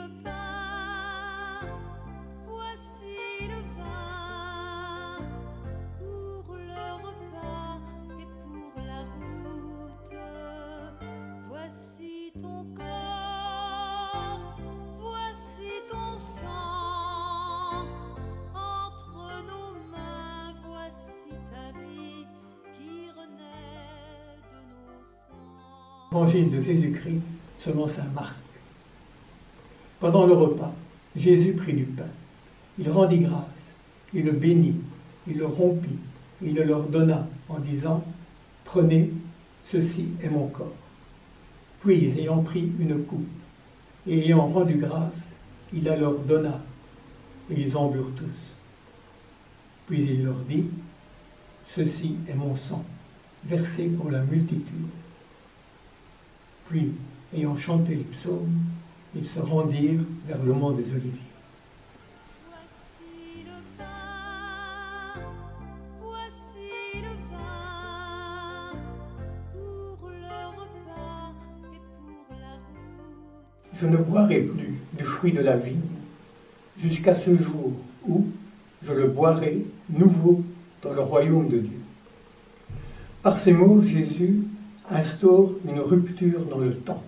le pain, voici le vin, pour le repas et pour la route. Voici ton corps, voici ton sang, entre nos mains, voici ta vie qui renaît de nos sangs. Évangile de Jésus-Christ selon saint Marc. Pendant le repas, Jésus prit du pain. Il rendit grâce, il le bénit, il le rompit, il le leur donna en disant « Prenez, ceci est mon corps ». Puis, ayant pris une coupe et ayant rendu grâce, il la leur donna, et ils en burent tous. Puis il leur dit « Ceci est mon sang, versé pour la multitude ». Puis, ayant chanté les psaumes, ils se rendirent vers le mont des Oliviers. Voici le pain, voici le vin, pour le repas et pour la route. Je ne boirai plus du fruit de la vigne jusqu'à ce jour où je le boirai nouveau dans le royaume de Dieu. Par ces mots, Jésus instaure une rupture dans le temps.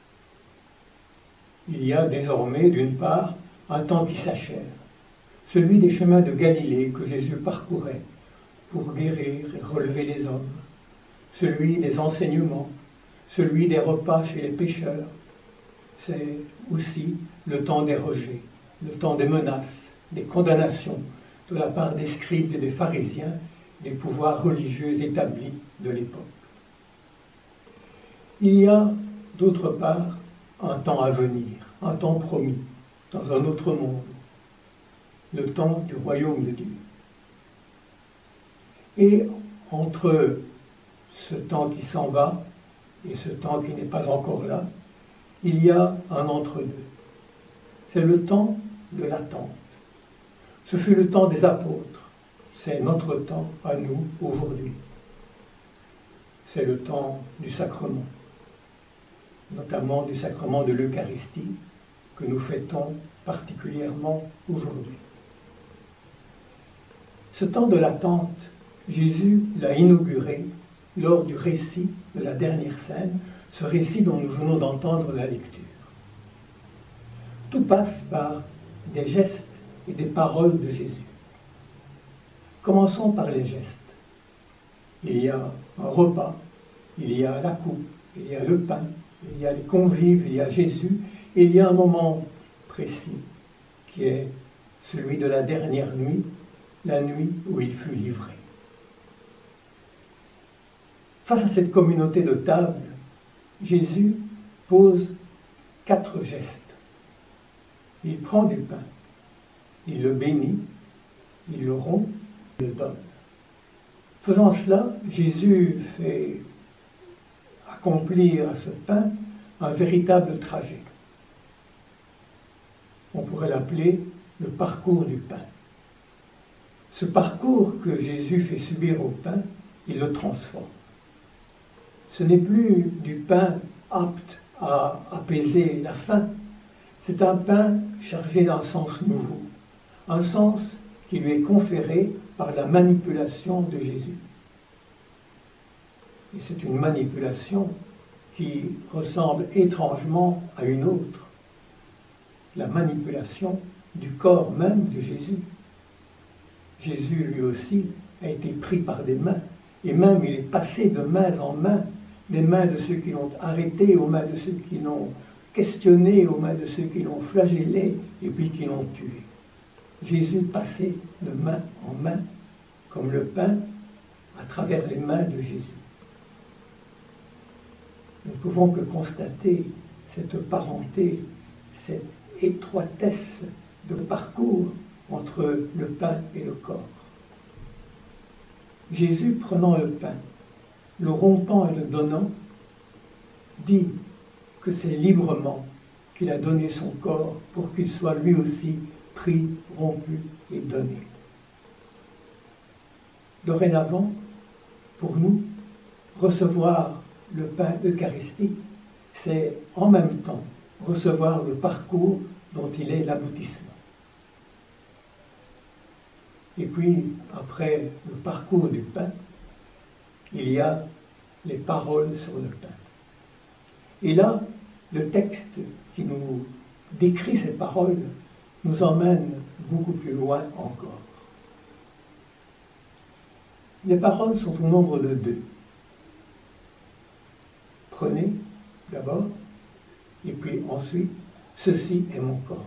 Il y a désormais, d'une part, un temps qui s'achève, celui des chemins de Galilée que Jésus parcourait pour guérir et relever les hommes, celui des enseignements, celui des repas chez les pécheurs. C'est aussi le temps des rejets, le temps des menaces, des condamnations de la part des scribes et des pharisiens, des pouvoirs religieux établis de l'époque. Il y a, d'autre part, un temps à venir, un temps promis, dans un autre monde, le temps du royaume de Dieu. Et entre ce temps qui s'en va et ce temps qui n'est pas encore là, il y a un entre-deux. C'est le temps de l'attente. Ce fut le temps des apôtres. C'est notre temps à nous aujourd'hui. C'est le temps du sacrement, notamment du sacrement de l'Eucharistie, que nous fêtons particulièrement aujourd'hui. Ce temps de l'attente, Jésus l'a inauguré lors du récit de la dernière scène, ce récit dont nous venons d'entendre la lecture. Tout passe par des gestes et des paroles de Jésus. Commençons par les gestes. Il y a un repas, il y a la coupe, il y a le pain, il y a les convives, il y a Jésus, et il y a un moment précis qui est celui de la dernière nuit, la nuit où il fut livré. Face à cette communauté de table, Jésus pose 4 gestes. Il prend du pain, il le bénit, il le rompt, il le donne. Faisant cela, Jésus fait accomplir à ce pain un véritable trajet. On pourrait l'appeler le parcours du pain. Ce parcours que Jésus fait subir au pain, il le transforme. Ce n'est plus du pain apte à apaiser la faim, c'est un pain chargé d'un sens nouveau, un sens qui lui est conféré par la manipulation de Jésus. Et c'est une manipulation qui ressemble étrangement à une autre, la manipulation du corps même de Jésus. Jésus, lui aussi, a été pris par des mains, et même il est passé de main en main, des mains de ceux qui l'ont arrêté, aux mains de ceux qui l'ont questionné, aux mains de ceux qui l'ont flagellé, et puis qui l'ont tué. Jésus passait de main en main, comme le pain, à travers les mains de Jésus. Nous ne pouvons que constater cette parenté, cette étroitesse de parcours entre le pain et le corps. Jésus, prenant le pain, le rompant et le donnant, dit que c'est librement qu'il a donné son corps pour qu'il soit lui aussi pris, rompu et donné. Dorénavant, pour nous, recevoir le pain eucharistique, c'est en même temps recevoir le parcours dont il est l'aboutissement. Et puis, après le parcours du pain, il y a les paroles sur le pain. Et là, le texte qui nous décrit ces paroles nous emmène beaucoup plus loin encore. Les paroles sont au nombre de 2. Prenez d'abord, et puis ensuite, ceci est mon corps.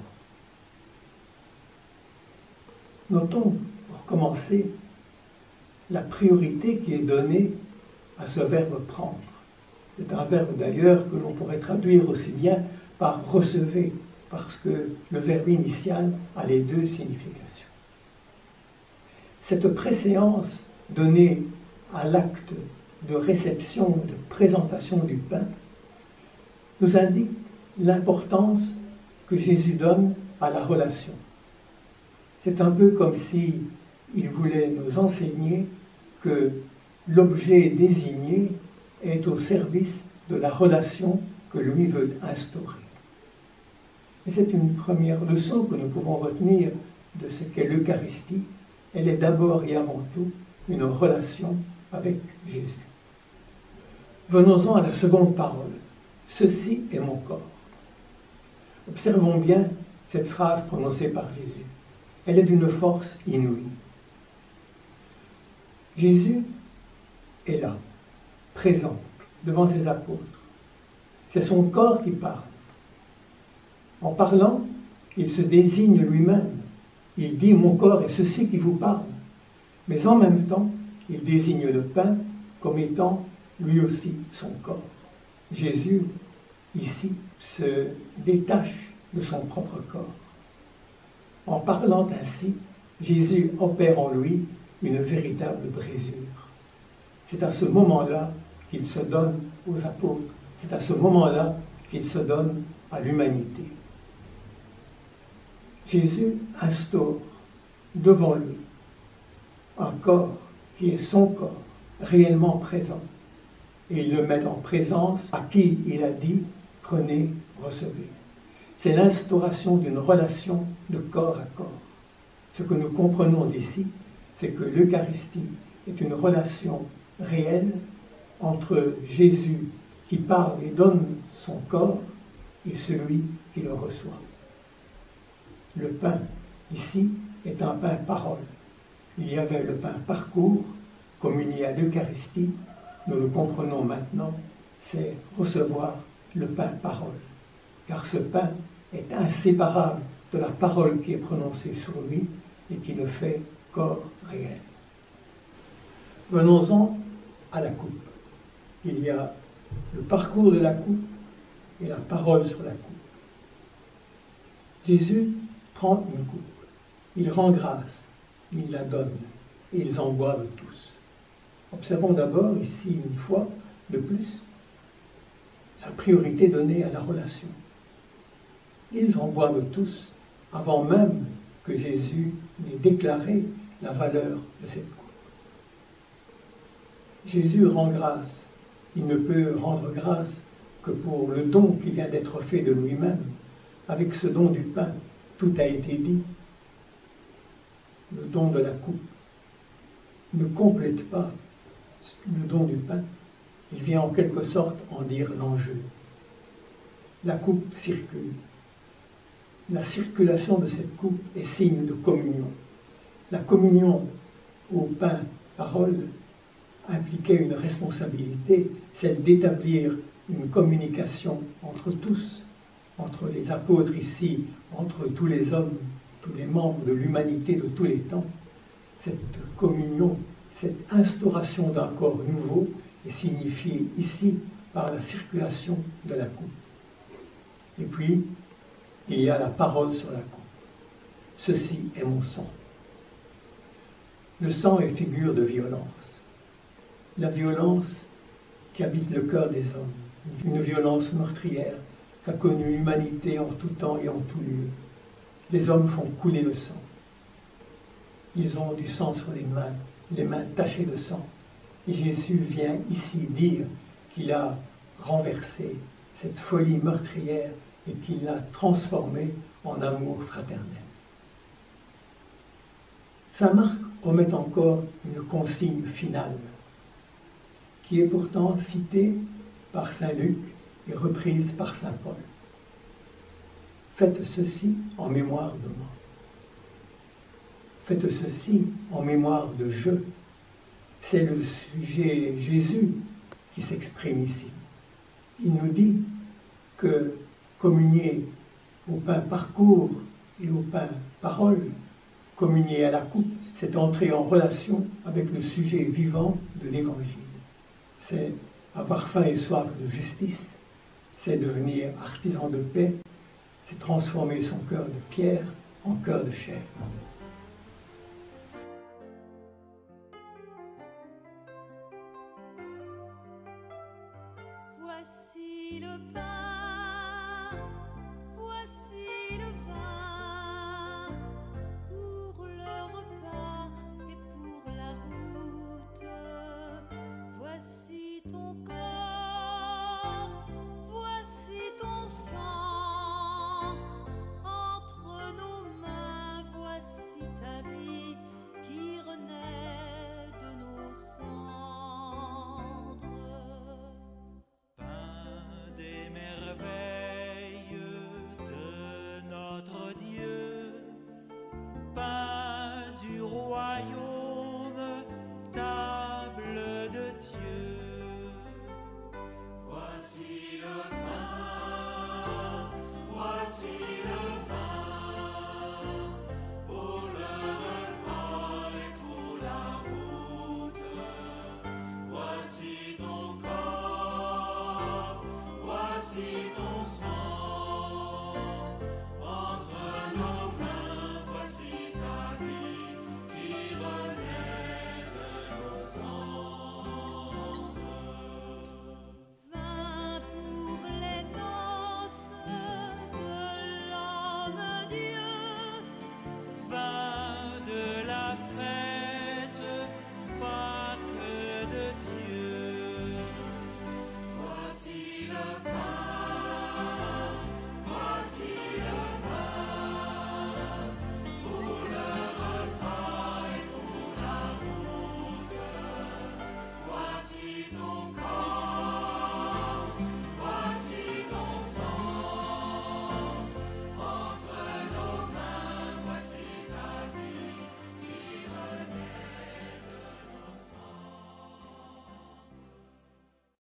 Notons, pour commencer, la priorité qui est donnée à ce verbe prendre. C'est un verbe d'ailleurs que l'on pourrait traduire aussi bien par recevez, parce que le verbe initial a les 2 significations. Cette préséance donnée à l'acte de réception, de présentation du pain, nous indique l'importance que Jésus donne à la relation. C'est un peu comme si il voulait nous enseigner que l'objet désigné est au service de la relation que lui veut instaurer. Et c'est une première leçon que nous pouvons retenir de ce qu'est l'Eucharistie. Elle est d'abord et avant tout une relation avec Jésus. Venons-en à la seconde parole. Ceci est mon corps. Observons bien cette phrase prononcée par Jésus. Elle est d'une force inouïe. Jésus est là, présent, devant ses apôtres. C'est son corps qui parle. En parlant, il se désigne lui-même. Il dit « Mon corps est ceci qui vous parle ». Mais en même temps, il désigne le pain comme étant lui aussi son corps. Jésus, ici, se détache de son propre corps. En parlant ainsi, Jésus opère en lui une véritable brisure. C'est à ce moment-là qu'il se donne aux apôtres. C'est à ce moment-là qu'il se donne à l'humanité. Jésus instaure devant lui un corps qui est son corps, réellement présent. Et il le met en présence à qui il a dit « Prenez, recevez ». C'est l'instauration d'une relation de corps à corps. Ce que nous comprenons ici, c'est que l'Eucharistie est une relation réelle entre Jésus qui parle et donne son corps et celui qui le reçoit. Le pain, ici, est un pain parole. Il y avait le pain parcours, comme il y a l'Eucharistie, nous le comprenons maintenant, c'est recevoir le pain parole. Car ce pain est inséparable de la parole qui est prononcée sur lui et qui le fait corps réel. Venons-en à la coupe. Il y a le parcours de la coupe et la parole sur la coupe. Jésus prend une coupe, il rend grâce, il la donne, et ils en boivent tous. Observons d'abord ici, une fois de plus, la priorité donnée à la relation. Ils en boivent tous, avant même que Jésus n'ait déclaré la valeur de cette coupe. Jésus rend grâce. Il ne peut rendre grâce que pour le don qui vient d'être fait de lui-même. Avec ce don du pain, tout a été dit. Le don de la coupe ne complète pas le don du pain. Il vient en quelque sorte en dire l'enjeu. La coupe circule. La circulation de cette coupe est signe de communion. La communion au pain, parole, impliquait une responsabilité, celle d'établir une communication entre tous, entre les apôtres ici, entre tous les hommes, tous les membres de l'humanité de tous les temps. Cette communion, cette instauration d'un corps nouveau est signifiée ici par la circulation de la coupe. Et puis, il y a la parole sur la coupe. Ceci est mon sang. Le sang est figure de violence. La violence qui habite le cœur des hommes, une violence meurtrière qu'a connue l'humanité en tout temps et en tout lieu. Les hommes font couler le sang. Ils ont du sang sur les mains tachées de sang. Et Jésus vient ici dire qu'il a renversé cette folie meurtrière et qu'il l'a transformée en amour fraternel. Saint Marc omet encore une consigne finale, qui est pourtant citée par Saint Luc et reprise par Saint Paul. Faites ceci en mémoire de moi. Faites ceci en mémoire de je. C'est le sujet Jésus qui s'exprime ici. Il nous dit que communier au pain parcours et au pain parole, communier à la coupe, c'est entrer en relation avec le sujet vivant de l'Évangile. C'est avoir faim et soif de justice, c'est devenir artisan de paix, c'est transformer son cœur de pierre en cœur de chair.